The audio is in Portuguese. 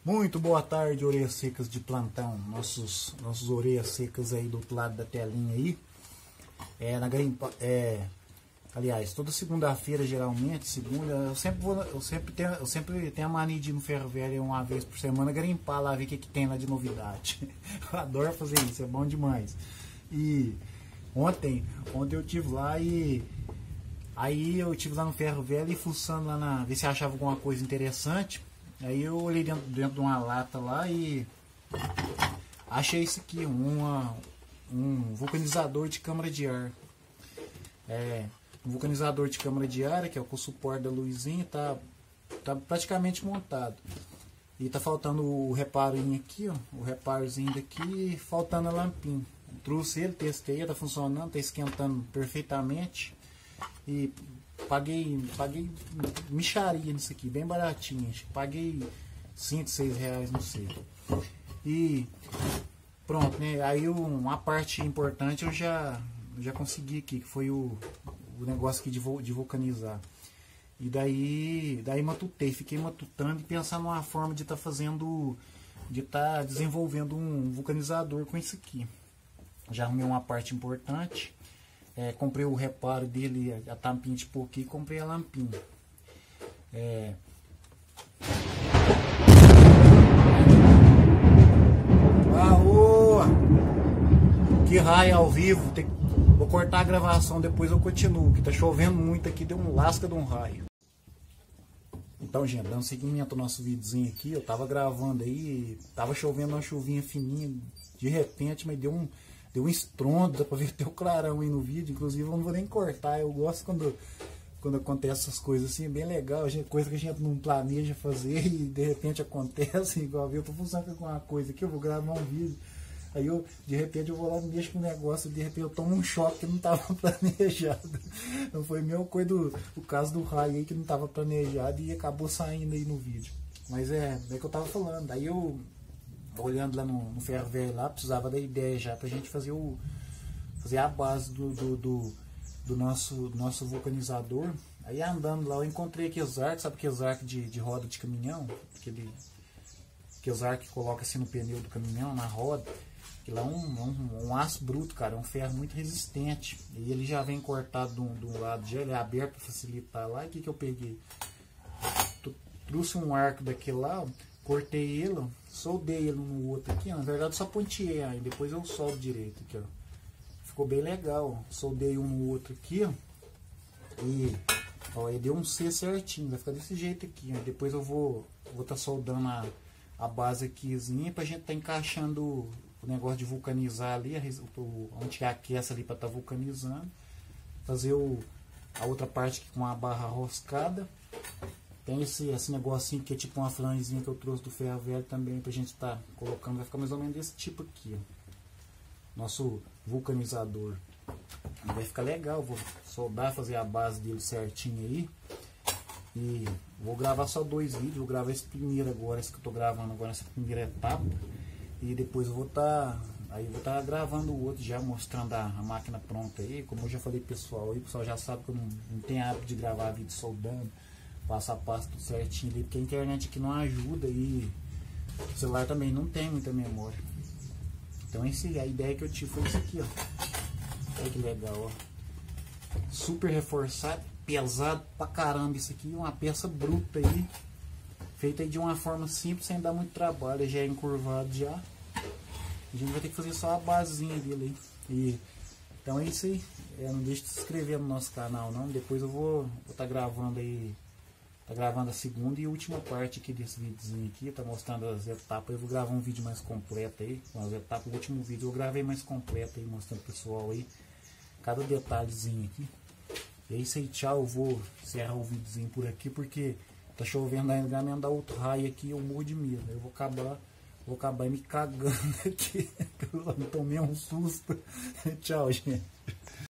Muito boa tarde, orelhas secas de plantão. Nossos orelhas secas aí do outro lado da telinha aí. Aliás, toda segunda-feira, geralmente, segunda, eu sempre tenho a mania de ir no ferro velho uma vez por semana garimpar lá, ver o que tem lá de novidade. Eu adoro fazer isso, é bom demais. E ontem eu tive lá e aí eu tive lá no ferro velho e fuçando lá ver se achava alguma coisa interessante. Aí eu olhei dentro de uma lata lá e achei isso aqui, um vulcanizador de câmara de ar. Um vulcanizador de câmara de ar, que é com o suporte da luzinha, tá praticamente montado. E tá faltando o reparozinho aqui, ó, o reparozinho daqui, faltando a lampinha. Trouxe ele, testei, tá funcionando, tá esquentando perfeitamente. E paguei mixaria nisso aqui, bem baratinho. Acho que paguei 5, 6 reais, não sei. E pronto, né? Aí uma parte importante eu já consegui aqui, que foi o negócio aqui de vulcanizar. E daí fiquei matutando e pensando numa forma de estar desenvolvendo um vulcanizador com isso aqui. Já arrumei uma parte importante. Comprei o reparo dele, a tampinha de pouquinho, e comprei a lampinha. Que raio ao vivo! Vou cortar a gravação, depois eu continuo, que tá chovendo muito aqui, deu um lasca de um raio. Então, gente, dando seguimento ao nosso videozinho aqui, eu tava gravando aí, tava chovendo uma chuvinha fininha, de repente, mas deu um estrondo, dá pra ver até o clarão aí no vídeo. Inclusive eu não vou nem cortar, eu gosto quando acontece essas coisas assim, é bem legal, coisa que a gente não planeja fazer e de repente acontece, igual eu tô funcionando com alguma coisa aqui, eu vou gravar um vídeo, aí de repente eu vou lá e mexo com um negócio, de repente eu tomo um choque que não estava planejado. Não foi meu coisa o caso do raio aí que não estava planejado e acabou saindo aí no vídeo. Mas é que eu tava falando, aí eu olhando lá no ferro velho lá, precisava da ideia já pra gente fazer a base do nosso vulcanizador. Aí andando lá eu encontrei aqueles arcos, sabe aqueles arcos de roda de caminhão? Aqueles arcos que coloca assim no pneu do caminhão, na roda. Aquilo é um aço bruto, cara, é um ferro muito resistente. E ele já vem cortado de um lado, já ele é aberto para facilitar lá. E o que eu peguei? Trouxe um arco daquele lá, cortei ele, soldei ele no outro aqui, na verdade só ponteei aí, depois eu soldo direito aqui, ó. Ficou bem legal, soldei um no outro aqui, ó. E aí deu um C certinho, vai ficar desse jeito aqui, ó. Depois eu vou tá soldando a base aqui, pra gente tá encaixando o negócio de vulcanizar ali, onde aquece ali pra tá vulcanizando. Fazer a outra parte aqui com a barra roscada. Tem esse negocinho que é tipo uma flangezinha que eu trouxe do ferro velho também pra gente estar colocando. Vai ficar mais ou menos desse tipo aqui, ó. Nosso vulcanizador. Vai ficar legal. Vou soldar, fazer a base dele certinho aí. E vou gravar só 2 vídeos. Vou gravar esse primeiro agora, esse que eu tô gravando agora, essa primeira etapa. E depois eu vou estar gravando o outro já, mostrando a máquina pronta aí. Como eu já falei pessoal aí, o pessoal já sabe que eu não tenho hábito de gravar vídeo soldando, passo a passo tudo certinho ali, porque a internet aqui não ajuda e o celular também não tem muita memória. Então a ideia que eu tive foi isso aqui, ó. Olha que legal, ó. Super reforçado, pesado pra caramba isso aqui, uma peça bruta aí, feita aí de uma forma simples, sem dar muito trabalho, já é encurvado já. A gente vai ter que fazer só a basezinha dele aí. Então é isso aí. Não deixe de se inscrever no nosso canal não. Depois eu vou estar gravando aí. Tá gravando a segunda e última parte aqui desse videozinho aqui. Tá mostrando as etapas. Eu vou gravar um vídeo mais completo aí. Com as etapas. O último vídeo eu gravei mais completo aí, mostrando pro pessoal aí cada detalhezinho aqui. E é isso aí, tchau. Eu vou encerrar o videozinho por aqui porque tá chovendo ainda, me andar outro raio aqui, eu morro de medo. Eu vou acabar me cagando aqui. Eu tomei um susto. Tchau, gente.